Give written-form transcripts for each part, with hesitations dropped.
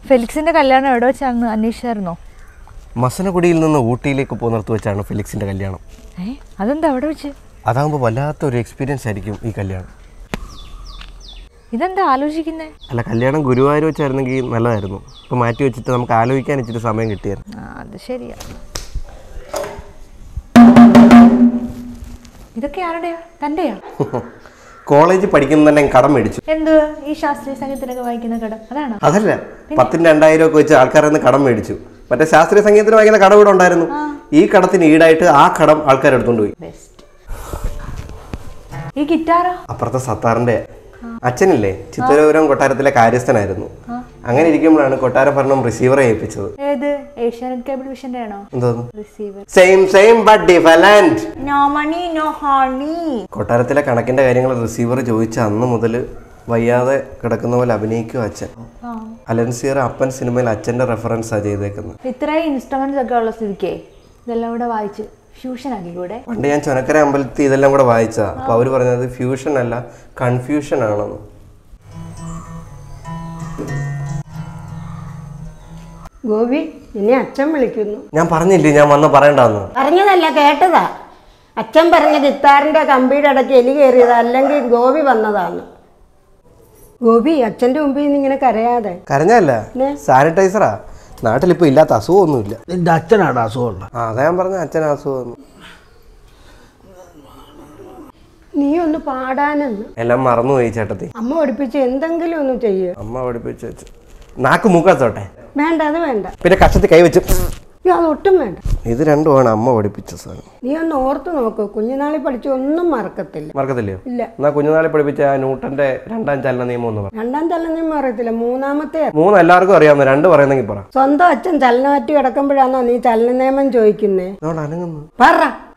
ഫെലിക്സിന്റെ കല്യാണം എവിടെ വെച്ചാണെന്ന് അന്വേഷിച്ചായിരുന്നോ? മസനഗുഡിയിൽ നിന്ന് ഊട്ടിയിലേക്ക് പോകുന്നിടത്ത് വെച്ചാണ് ഫെലിക്സിന്റെ കല്യാണം. അതെന്താ അവിടെ വെച്ച്? അതാകുമ്പോൾ വല്ലാത്തൊരു എക്സ്പീരിയൻസ് ആയിരിക്കും ഈ കല്യാണം. ഇതെന്താ ആലോചിക്കുന്നേ? അല്ല, കല്യാണം ഗുരുവായൂർ വെച്ചായിരുന്നെങ്കിൽ നല്ലതായിരുന്നു. ഇപ്പം മാറ്റി വെച്ചിട്ട് നമുക്ക് ആലോചിക്കാൻ ഇച്ചിരി സമയം കിട്ടിയായിരുന്നു. അത് ശരിയാ. ഇതൊക്കെ ആരുടെയാ? തന്റെയാ? കോളേജിൽ പഠിക്കുന്ന തന്നെ കടം മേടിച്ചു. എന്ത് ഈ ശാസ്ത്രീയ സംഗീതത്തിനൊക്കെ വായിക്കുന്ന കടം? അതാണോ? അതല്ല, 10,000 2,000 ഒക്കെ വെച്ച് ആൾക്കാരിൽ നിന്ന് കടം മേടിച്ചു. മറ്റേ ശാസ്ത്രീയ സംഗീതത്തിന് വായിക്കുന്ന കടം ഇവിടെ ഉണ്ടായിരുന്നു. ഈ കടത്തിന് ഈടായിട്ട് ആ കടം ആൾക്കാർ എടുത്തോണ്ട് പോയി. ഈ ഗിറ്റാറോ? അപ്പുറത്തെ സത്താറിന്റെ അച്ഛനില്ലേ, ചിത്തരപുരം കൊട്ടാരത്തിലെ കാര്യസ്ഥനായിരുന്നു. അങ്ങനെ ഇരിക്കുമ്പോഴാണ് കൊട്ടാര ഭരണം റിസീവറെ ഏൽപ്പിച്ചത്. ഏത്? ഏഷ്യാനെറ്റ് കേബിൾ വിഷന്റെ ആണോ? എന്തോന്നു? Receiver. Same but different. No money no honey. കൊട്ടാരത്തിലെ കണക്കിന്റെ കാര്യങ്ങൾ റിസീവർ ചോദിച്ച അന്ന് മുതൽ വയ്യാതെ കിടക്കുന്ന പോലെ അഭിനയിക്കും അച്ഛൻ. അലൻസിയർ അപ്പൻ സിനിമയിൽ അച്ഛന്റെ റെഫറൻസാ ചെയ്തേക്കുന്നത്. ഇത്രയും ഇൻസ്ട്രുമെന്റ്സ് ഒക്കെ ഉള്ള സ്ഥിതിക്കേ ഇതെല്ലാം കൂടെ വായിച്ച് ഫ്യൂഷൻ ആക്കി കൂടെ? പണ്ട് ഞാൻ ചുനക്കര അമ്പലത്തിൽ ഇതെല്ലാം കൂടെ വായിച്ചാ. അപ്പൊ അവര് പറഞ്ഞത് ഫ്യൂഷൻ അല്ല, കൺഫ്യൂഷൻ ആണെന്ന്. ഗോപി, ഇനി അച്ഛൻ വിളിക്കുന്നു. ഞാൻ പറഞ്ഞില്ലേ ഞാൻ വന്ന് പറയണ്ടെന്ന്? പറഞ്ഞതല്ല, കേട്ടതാ. അച്ഛൻ പറഞ്ഞ ഗിത്താറിന്റെ കമ്പിയുടെ ഇടയ്ക്ക് എലി കയറിയതാ, അല്ലെങ്കിൽ ഗോപി വന്നതാണ്. ഗോപി, അച്ഛന്റെ മുമ്പിൽ നിന്ന് ഇങ്ങനെ കരയാതെ. കരഞ്ഞല്ല, സാനിറ്റൈസറാ. നാട്ടിലിപ്പോ ഇല്ലാത്ത അസുഖമൊന്നുമില്ല. നിന്റെ അച്ഛനാണ് അസുഖമുള്ള? അതാ ഞാൻ പറഞ്ഞ അച്ഛൻ അസുഖം. നീ ഒന്ന് പാടാനെന്ന്. എല്ലാം മറന്നുപോയി ചേട്ടത്തി. അമ്മ പഠിപ്പിച്ച് എന്തെങ്കിലും ഒന്ന് ചെയ്യ്. അമ്മ പഠിപ്പിച്ച് വെച്ചു. നാക്ക് മൂക്കാത്തോട്ടെ? വേണ്ട, അത് വേണ്ട. പിന്നെ കഷത്തി കൈവച്ചു. അതൊട്ടും വേണ്ട. ഇത് രണ്ടുമാണ് അമ്മ പഠിപ്പിച്ച സാധനം. നീ ഒന്ന് ഓർത്ത് നോക്ക്, കുഞ്ഞുനാളിൽ പഠിച്ച ഒന്നും മറക്കത്തില്ല. മറക്കത്തില്ലയോ? ഇല്ല. എന്നാ കുഞ്ഞുനാളിൽ പഠിപ്പിച്ച ന്യൂട്ടന്റെ 2ാം ചലന നിയമം ഒന്ന് പറ. 2ാം ചലന നിയമം അറിയത്തില്ല, 3ാമത്തെ. 3 എല്ലാവർക്കും അറിയാവുന്ന, 2 പറയുന്നെങ്കിൽ പറ. സ്വന്തം അച്ഛൻ ചലനമാറ്റി കിടക്കുമ്പോഴാണോ നീ ചലന നിയമം ചോദിക്കുന്നേ? പറ.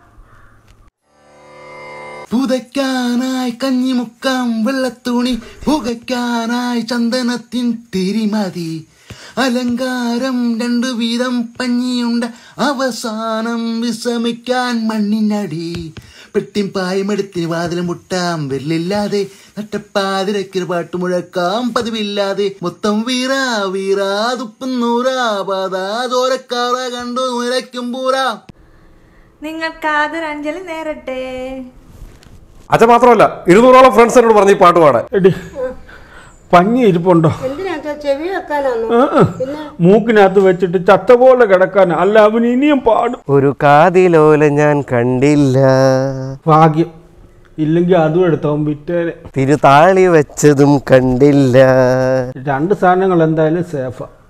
പുതയ്ക്കാനായി കഞ്ഞിമുക്കം വെള്ളത്തുണി, പുകയ്ക്കാനായി ചന്ദനത്തിൻ തിരിമതി, അലങ്കാരം 2 വീതം പഞ്ഞിയുണ്ട്, അവസാനം വിശ്രമിക്കാൻ മണ്ണിനടി, പെട്ടിയും പായുമെടുത്ത് വാതിലും മുട്ടാം വിരലില്ലാതെ, നട്ടപ്പാതിരക്കൊരു പാട്ട് മുഴക്കാം പതിവില്ലാതെ, മൊത്തം വീറാ വീറാ തുപ്പുന്നൂറാ പാതാ ചോരക്കാറ കണ്ടു നിരക്കും പൂരാ. നിങ്ങൾക്കാതൊരു അഞ്ജലി നേരട്ടെ. അച്ഛൻ മാത്രമല്ല 200ഓളം ഫ്രണ്ട്സ് എന്നോട് പറഞ്ഞു ഈ പാട്ട് പാടാൻ. പഞ്ഞി ഇരിപ്പുണ്ടോ? ചെവി വെക്കാനാണോ? മൂക്കിനകത്ത് വെച്ചിട്ട് ചത്ത പോലെ കിടക്കാൻ. അല്ല, അവൻ ഇനിയും പാടും. ഒരു കാതിലോല ഞാൻ കണ്ടില്ല. ഭാഗ്യം ഇല്ലെങ്കിൽ അതും എടുത്തവൻ വിറ്റേനെ. തിരുതാളി വെച്ചതും കണ്ടില്ല. 2 സാധനങ്ങൾ എന്തായാലും സേഫാ.